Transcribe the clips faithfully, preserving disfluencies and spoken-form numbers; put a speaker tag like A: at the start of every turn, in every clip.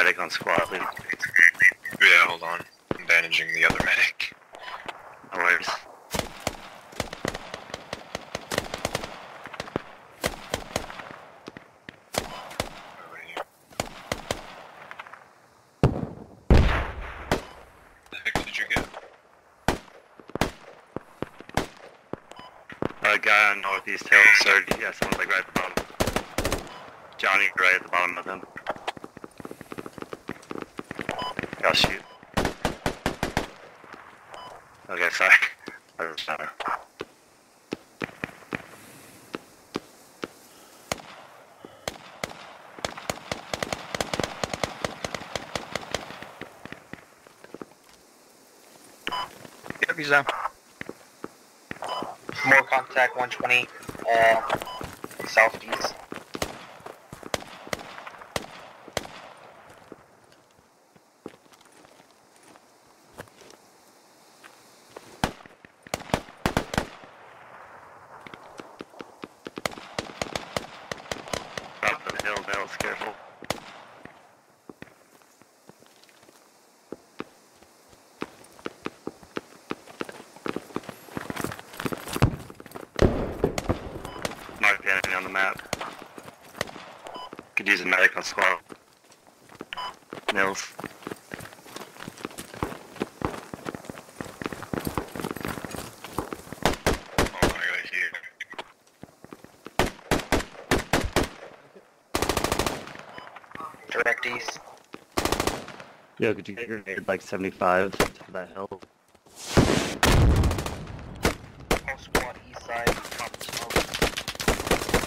A: medic on squad lead.
B: Yeah, hold on. I'm bandaging the other medic.
A: No worries.
B: The heck did you get?
A: A guy on Northeast Hill, thirty. Yeah, someone's like right at the bottom. Johnny, right at the bottom of him. I'll shoot. Okay, sorry. I was better.
C: Yep, he's down. More contact, one twenty, uh, southeast.
A: Top of the hill, Nels, careful. Mark the enemy on the map. Could use a medic on squad. Nils.
B: Oh, I got here.
C: Direct east.
A: Yo, could you get grenade like seventy-five to that hill?
C: Whole squad east side, top of smoke.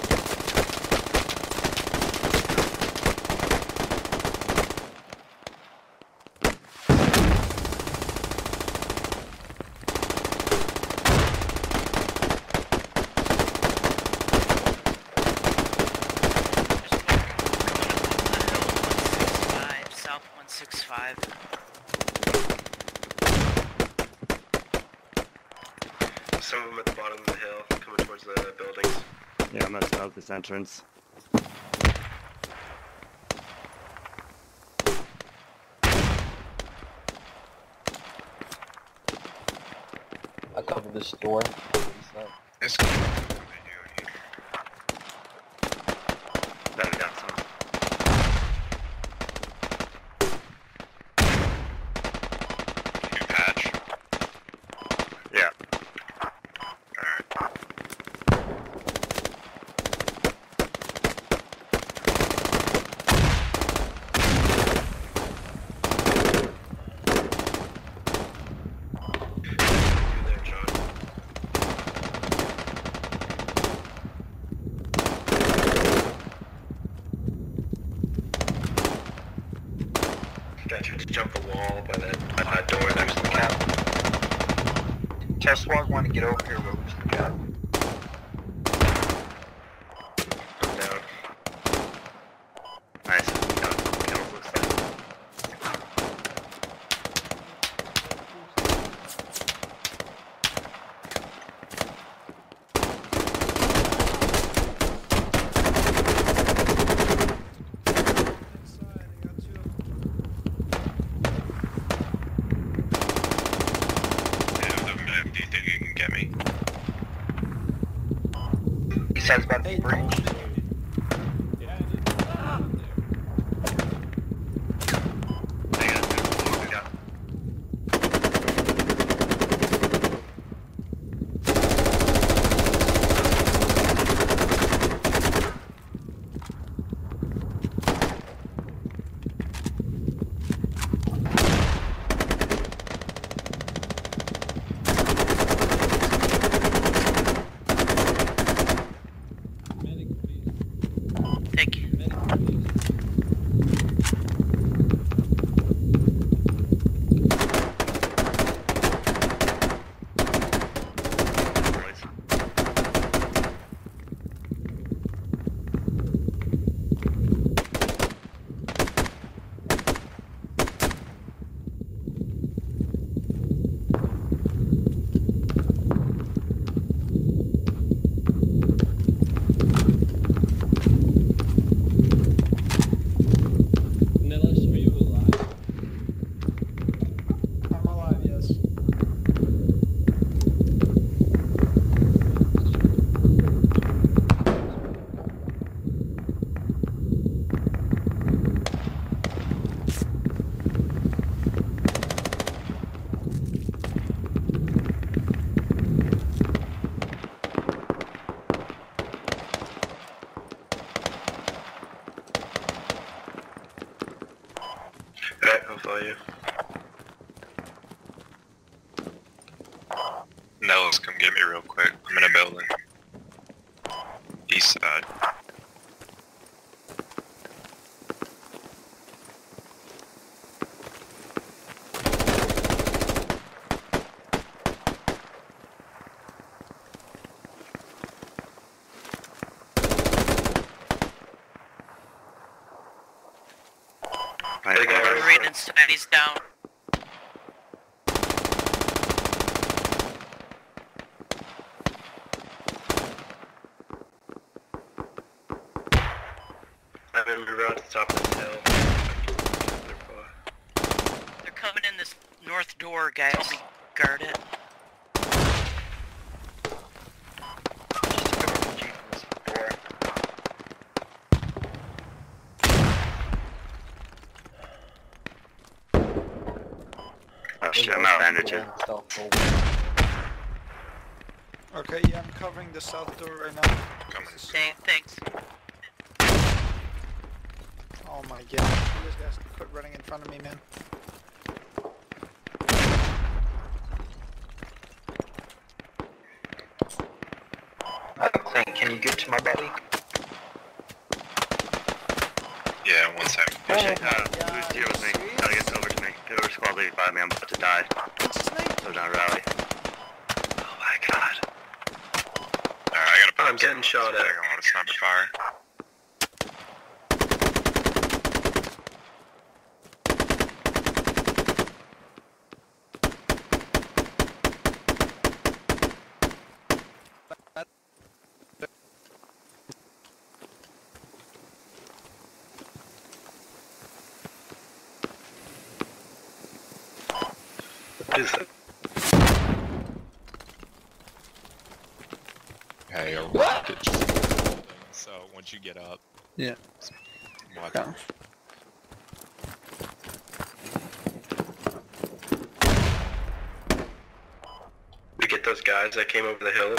D: South one six five.
E: Some of them at the bottom of the hill, coming towards the buildings.
A: Yeah, I'm messing up this entrance.
C: I covered this door.
B: It's
A: There we got some.
B: you patch.
A: Yeah.
B: Alright.
E: You there, John? Got you to jump the wall by that, by that door next to the cap.
C: Tell squad one to get over here, where was the cap?
E: I'm down.
A: Nice. Got some kills, looks like.
B: Yeah, the M D think you can get me.
C: East side's about to be breached.
A: They got two. We got.
F: Medic,
B: else come get me real quick. I'm in a building. East side.
A: Right,
E: Big
A: there.
E: guy.
C: Reed inside, he's down.
E: I'm in around the top of the hill. They're far.
C: They're coming in this north door, guys. Guard it. Just a R P G from this door.
A: Oh shit, I'm out of energy.
D: Okay, yeah, I'm covering the south door right now.
B: Coming.
C: Okay, thanks.
D: Oh my god, this guy's quit running in front of me, man.
C: Clint, can you get to my buddy?
B: Yeah, one second.
A: Oh shit,
D: my
A: uh,
D: God,
A: who's here with me?
D: serious?
A: Gotta get over to me. Get over squad lead by me, I'm about to die.
D: What's his name?
A: So down rally. Oh my god.
B: Alright, I gotta put
E: I'm
B: up
E: getting
B: some-
E: shot at.
B: I got a lot of sniper fire.
E: What is it?
F: Hey, a rocket just hit the building, so once you get up.
D: Yeah.
F: Watch.
D: Okay.
E: We get those guys that came over the hill.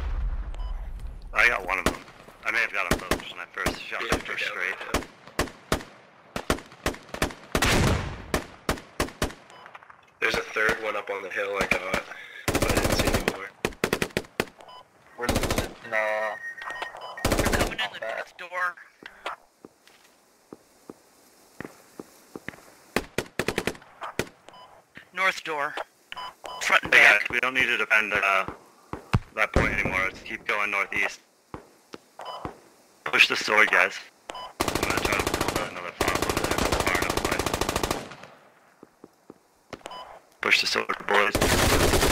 A: I got one of them. I may have got them both when I first shot
E: Yeah,
A: them
E: we
A: first
E: got
A: straight.
E: them. There's a third one up on the hill I got, but I didn't see any more.
C: We're losing, uh... They're coming in the north door. North door. Front and
A: Hey guys,
C: back.
A: we don't need to defend uh, that point anymore. Let's keep going northeast. Push the sword, guys. I'm gonna try to pull another far over there, far enough away. Push the sword, boys.